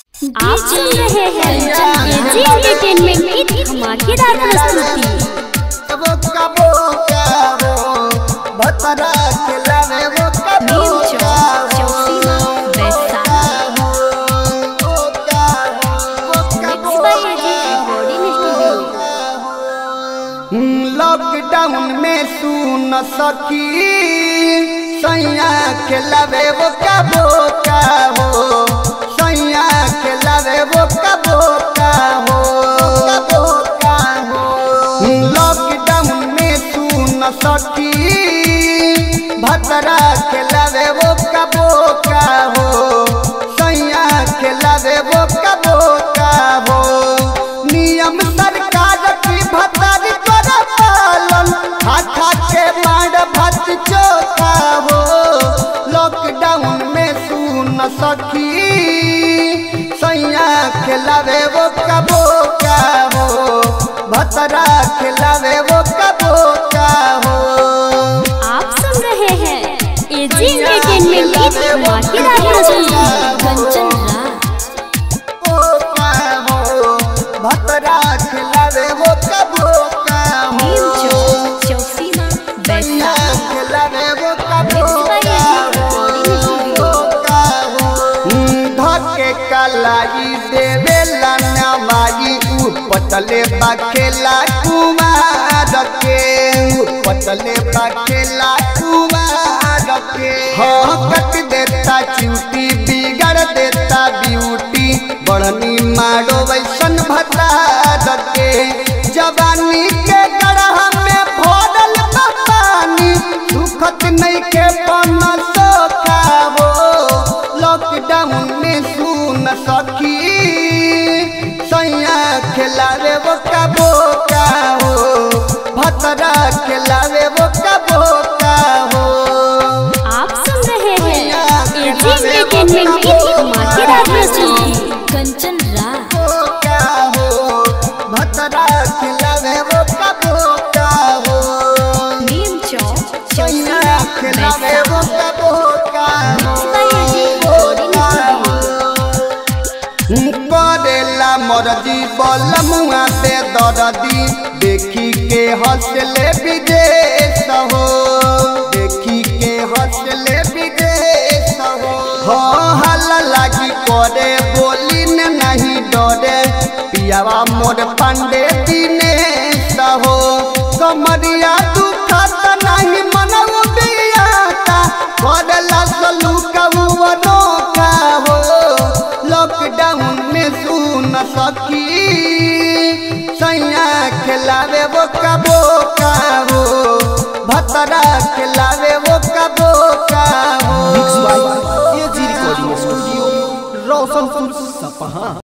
आप सुन रहे हैं एजी एंटरटेनमेंट की धमाकेदार प्रस्तुति। लॉकडाउन में सुन सकी सैया खिलावे वो कबो का हो, सैया खिलावे वो कबो का हो, कबो का हो। लॉकडाउन में सुन सकी भतरा खिलावे वो कबो का हो, सैया खिलावे वो कबो का हो। नियम सरकार की भतर खा के मार भात चोखा हो। लॉकडाउन में सुन सकी सैया खिलावे वो कबो का हो, भतरा खिलावे वो कबो का हो। आप सुन रहे हैं एजी एंटरटेनमेंट की धमाकेदार प्रस्तुति। कंचन भतरा खिलावे वो कबो का हो, खिलावे वो कबो धके कलाई देवे लनवाई पतले बखेला कुमार के, पतले बखेला कुमार के। हाँ कट देता चूटी बिगड़ देता ब्यूटी, बढ़नी मारो वैसन भतार के। जवानी के गढ़ा में भरल पानी सुखत नहीं के पन सोखा हो। लॉकडाउन में सुन सकी सैया खिलावे वो कबो का हो, भतरा खिलावे वो कबो का हो। आप सुन रहे हैं एजी एंटरटेनमेंट की धमाकेदार प्रस्तुति। कंचन भतरा खिलावे वो कबो का हो, सैया खिलावे वो कबो का हो। करेला मर्जी बलमुआ पे दर्दी, देखी के हौसले विदेश हो, देखी के हौसले विदेश हो। हल लागी करे बोली नहीं डरे, पियावा मोर पांडे दिनेश हो। कमरिया दुखत नहीं मनऊ बियाता, करला सलूका अनोखा हो। लॉकडाउन में सुन सकी सैया खिलावे वो कबो का हो, भतरा खिलावे वो कबो का हो। एजी रिकॉर्डिंग स्टूडियो रोशनपुर सपहा।